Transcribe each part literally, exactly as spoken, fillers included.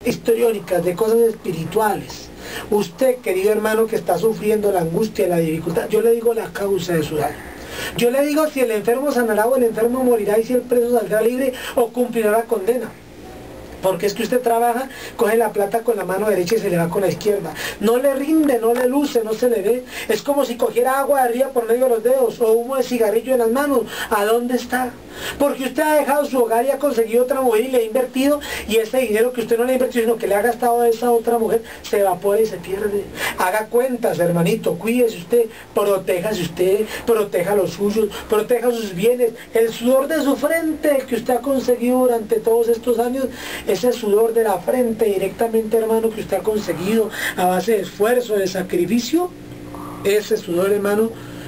histriónicas, de cosas espirituales. Usted, querido hermano, que está sufriendo la angustia, la dificultad, yo le digo la causa de su daño. Yo le digo si el enfermo sanará o el enfermo morirá, y si el preso saldrá libre o cumplirá la condena. Porque es que usted trabaja, coge la plata con la mano derecha y se le va con la izquierda. No le rinde, no le luce, no se le ve. Es como si cogiera agua de arriba por medio de los dedos o humo de cigarrillo en las manos. ¿A dónde está? Porque usted ha dejado su hogar y ha conseguido otra mujer y le ha invertido, y ese dinero que usted no le ha invertido, sino que le ha gastado a esa otra mujer, se evapora y se pierde. Haga cuentas, hermanito, cuídese usted, protéjase usted, proteja los suyos, proteja sus bienes. El sudor de su frente que usted ha conseguido durante todos estos años, ese sudor de la frente directamente, hermano, que usted ha conseguido a base de esfuerzo, de sacrificio, ese sudor, hermano,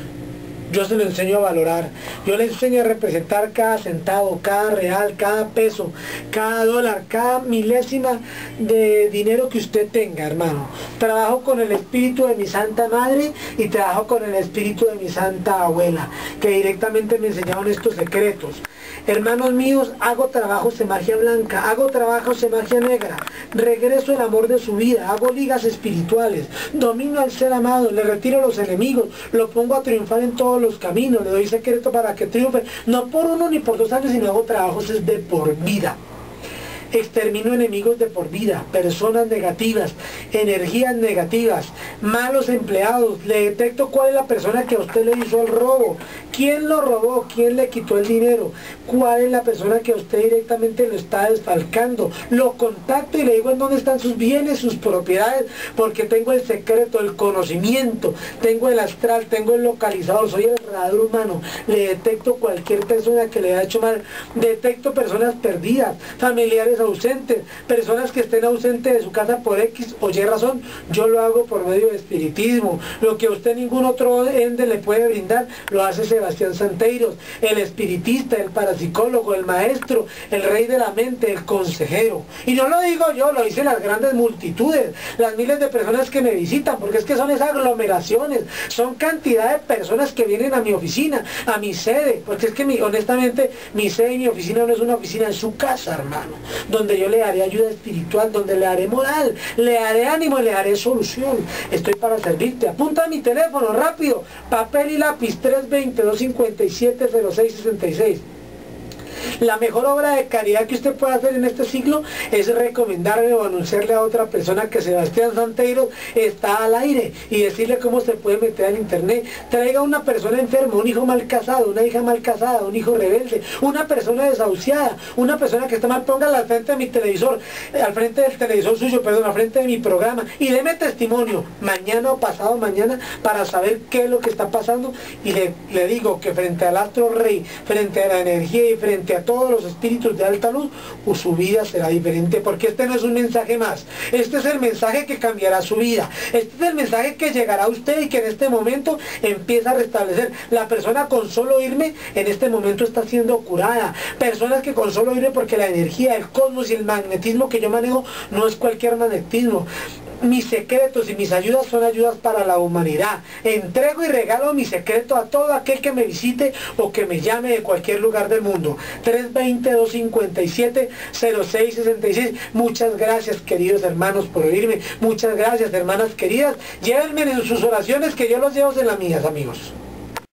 yo se lo enseño a valorar. Yo le enseño a representar cada centavo, cada real, cada peso, cada dólar, cada milésima de dinero que usted tenga, hermano. Trabajo con el espíritu de mi Santa Madre y trabajo con el espíritu de mi Santa Abuela, que directamente me enseñaron estos secretos. Hermanos míos, hago trabajos de magia blanca, hago trabajos de magia negra, regreso el amor de su vida, hago ligas espirituales, domino al ser amado, le retiro a los enemigos, lo pongo a triunfar en todos los caminos, le doy secreto para que triunfe, no por uno ni por dos años, sino hago trabajos es de por vida. Extermino enemigos de por vida, personas negativas, energías negativas, malos empleados. Le detecto cuál es la persona que a usted le hizo el robo, quién lo robó, quién le quitó el dinero, cuál es la persona que a usted directamente lo está desfalcando. Lo contacto y le digo en dónde están sus bienes, sus propiedades, porque tengo el secreto, el conocimiento, tengo el astral, tengo el localizador, soy el radar humano. Le detecto cualquier persona que le ha hecho mal, detecto personas perdidas, familiares ausentes, personas que estén ausentes de su casa por X o Y razón. Yo lo hago por medio de espiritismo. Lo que a usted ningún otro ende le puede brindar, lo hace Sebastián Santeiros, el espiritista, el parapsicólogo, el maestro, el rey de la mente, el consejero. Y no lo digo yo, lo dicen las grandes multitudes, las miles de personas que me visitan, porque es que son esas aglomeraciones, son cantidad de personas que vienen a mi oficina, a mi sede, porque es que mi, honestamente mi sede y mi oficina no es una oficina, es su casa, hermano, donde yo le haré ayuda espiritual, donde le haré moral, le haré ánimo y le haré solución. Estoy para servirte. Apunta mi teléfono, rápido, papel y lápiz, tres dos cero, dos cinco siete, cero seis seis seis. La mejor obra de caridad que usted puede hacer en este siglo es recomendarle o anunciarle a otra persona que Sebastián Santeiros está al aire y decirle cómo se puede meter al internet. Traiga una persona enferma, un hijo mal casado, una hija mal casada, un hijo rebelde, una persona desahuciada, una persona que está mal, póngala al frente de mi televisor, al frente del televisor suyo, perdón, al frente de mi programa, y deme testimonio mañana o pasado mañana para saber qué es lo que está pasando. Y le, le digo que frente al astro rey, frente a la energía y frente a todos los espíritus de alta luz, pues su vida será diferente, porque este no es un mensaje más, este es el mensaje que cambiará su vida, este es el mensaje que llegará a usted y que en este momento empieza a restablecer. La persona con solo oírme en este momento está siendo curada, personas que con solo oírme, porque la energía, el cosmos y el magnetismo que yo manejo no es cualquier magnetismo. Mis secretos y mis ayudas son ayudas para la humanidad. Entrego y regalo mi secreto a todo aquel que me visite o que me llame de cualquier lugar del mundo. tres dos cero, dos cinco siete, cero seis seis seis. Muchas gracias, queridos hermanos, por oírme. Muchas gracias, hermanas queridas. Llévenme en sus oraciones, que yo los llevo en las mías, amigos.